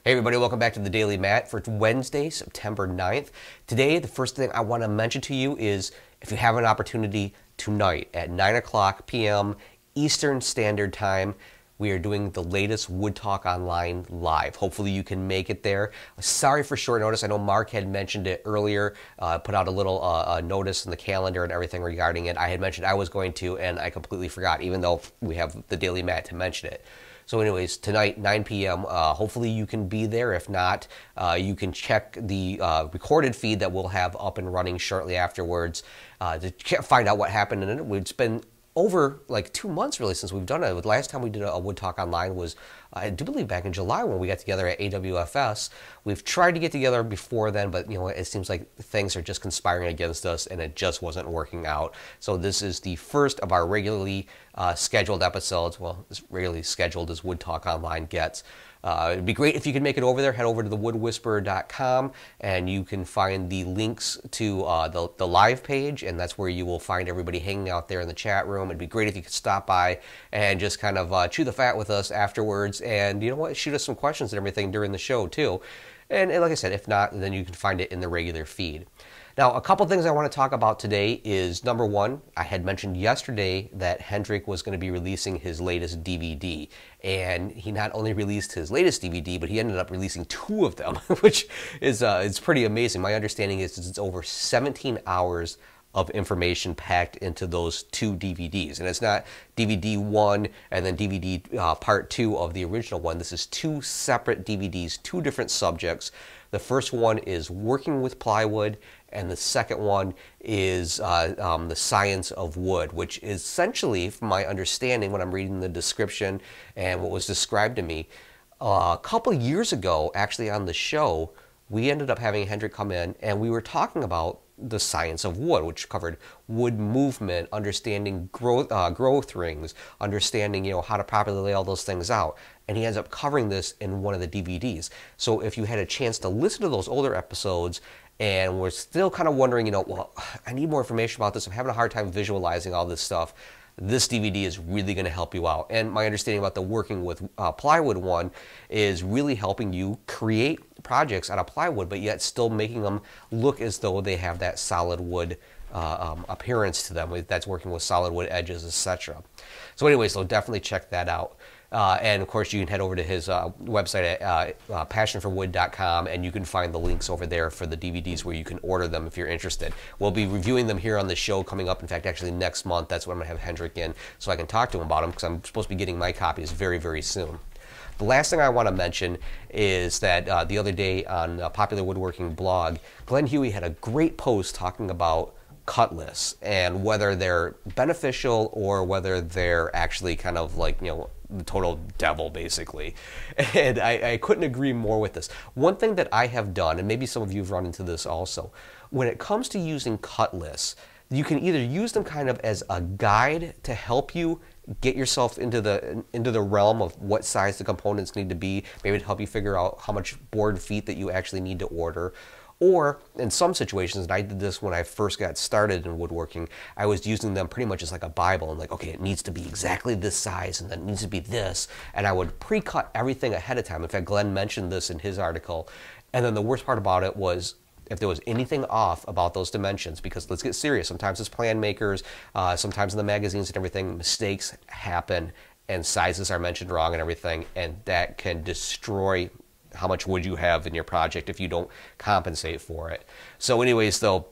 Hey everybody, welcome back to the Daily Matt for Wednesday, September 9th. Today, the first thing I want to mention to you is if you have an opportunity tonight at 9 o'clock p.m. Eastern Standard Time, we are doing the latest Wood Talk Online live. Hopefully you can make it there. Sorry for short notice. I know Mark had mentioned it earlier, put out a little notice in the calendar and everything regarding it. I had mentioned I was going to, and I completely forgot, even though we have the Daily Matt to mention it. So anyways, tonight, 9 p.m., hopefully you can be there. If not, you can check the recorded feed that we'll have up and running shortly afterwards to find out what happened in it. It's been over like 2 months really since we've done it. The last time we did a Wood Talk Online was, I do believe, back in July when we got together at AWFS. We've tried to get together before then, but it seems like things are just conspiring against us and it just wasn't working out. So this is the first of our regularly scheduled episodes. Well, as regularly scheduled as Wood Talk Online gets. It'd be great if you could make it over there. Head over to thewoodwhisperer.com and you can find the links to the live page, and that's where you will find everybody hanging out there in the chat room. It'd be great if you could stop by and just kind of chew the fat with us afterwards, and shoot us some questions and everything during the show too. And like I said, if not, then you can find it in the regular feed. Now, a couple things I want to talk about today is, number one, I had mentioned yesterday that Hendrik was going to be releasing his latest DVD. And he not only released his latest DVD, but he ended up releasing 2 of them, which is it's pretty amazing. My understanding is it's over 17 hours of information packed into those 2 DVDs. And it's not DVD 1 and then DVD part 2 of the original one. This is 2 separate DVDs, 2 different subjects. The first one is working with plywood, and the second one is the science of wood, which is essentially, from my understanding when I'm reading the description and what was described to me, a couple years ago, actually on the show, we ended up having Hendrik come in and we were talking about the science of wood, which covered wood movement, understanding growth rings, understanding how to properly lay all those things out. And he ends up covering this in one of the DVDs. So if you had a chance to listen to those older episodes and we're still kind of wondering, well, I need more information about this, I'm having a hard time visualizing all this stuff, this DVD is really going to help you out. And my understanding about the working with plywood one is really helping you create projects out of plywood, but yet still making them look as though they have that solid wood appearance to them. That's working with solid wood edges, etc. So anyways, so definitely check that out. And of course, you can head over to his website at passionforwood.com, and you can find the links over there for the DVDs where you can order them if you're interested. We'll be reviewing them here on the show coming up. In fact, actually next month, that's when I'm going to have Hendrik in so I can talk to him about them, because I'm supposed to be getting my copies very, very soon. The last thing I want to mention is that the other day on a Popular Woodworking blog, Glenn Huey had a great post talking about cut lists and whether they're beneficial or whether they're actually kind of like, the total devil, basically. And I couldn't agree more with this. One thing that I have done, and maybe some of you have run into this also, when it comes to using cut lists, you can either use them kind of as a guide to help you get yourself into the realm of what size the components need to be, maybe to help you figure out how much board feet that you actually need to order. Or in some situations, and I did this when I first got started in woodworking, I was using them pretty much as like a Bible, and like, okay, it needs to be exactly this size, and then it needs to be this, and I would pre-cut everything ahead of time. In fact, Glenn mentioned this in his article, and then the worst part about it was if there was anything off about those dimensions, because let's get serious, sometimes as plan makers, sometimes in the magazines and everything, mistakes happen, and sizes are mentioned wrong and everything, and that can destroy how much wood you have in your project if you don't compensate for it. So anyways, though,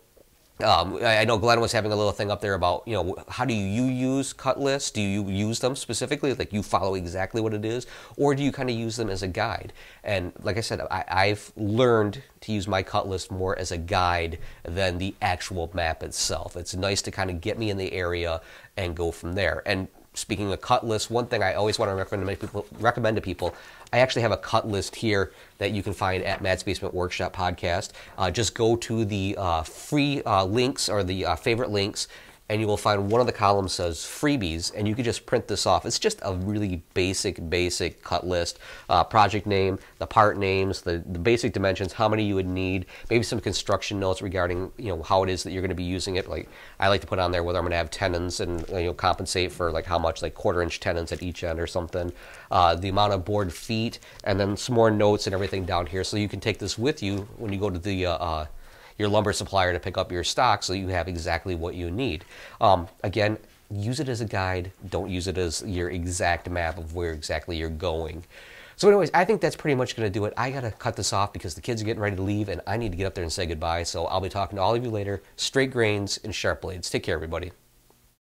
I know Glenn was having a little thing up there about, how do you use cut lists? Do you use them specifically, like you follow exactly what it is, or do you kind of use them as a guide? And like I said, I've learned to use my cut list more as a guide than the actual map itself. It's nice to kind of get me in the area and go from there. And speaking of cut lists, one thing I always want to recommend to people, I actually have a cut list here that you can find at Matt's Basement Workshop Podcast. Just go to the free links or the favorite links and you will find one of the columns says freebies, and you can just print this off. It's just a really basic cut list. Project name, the part names, the basic dimensions, how many you would need, maybe some construction notes regarding how it is that you're going to be using it. Like I like to put on there whether I'm going to have tenons and compensate for like how much, like 1/4-inch tenons at each end or something. The amount of board feet, and then some more notes and everything down here, so you can take this with you when you go to the your lumber supplier to pick up your stock, so you have exactly what you need. Again, use it as a guide. Don't use it as your exact map of where exactly you're going. So anyways, I think that's pretty much going to do it. I got to cut this off because the kids are getting ready to leave, and I need to get up there and say goodbye. So I'll be talking to all of you later. Straight grains and sharp blades. Take care, everybody.